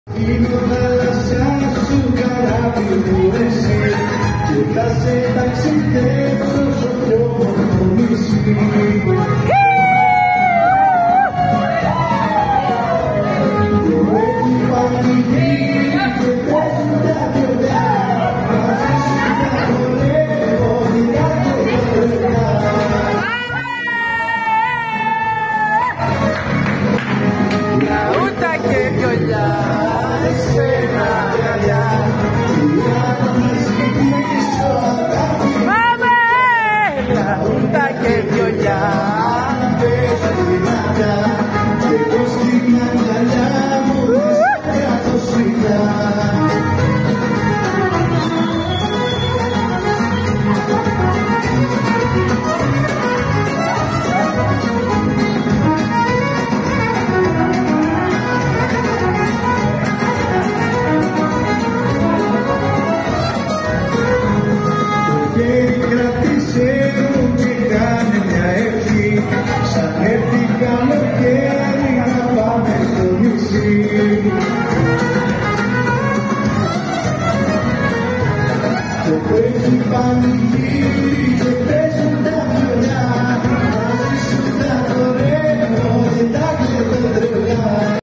Είναι ο θάλασσας σου καράβι μου εσύ και θα σε ταξιδέψω στο πιο μορφό νησί. Το έχει πανηγύρι και πέφτουν τα βιολιά μαζί σου θα χορεύω δικά και παιδιά. Λαούτα και βιολιά, εσένα αγκαλιά. Πάμε! Λαούτα και βιολιά. Και εγώ στην αγκαλιά μου σε κρατώ σφιχτά. Κράτησέ μου και κάνε μια ευχή σαν έρθει καλοκαίρι να πάμε στο νησί. Το που έχει πανηγύρι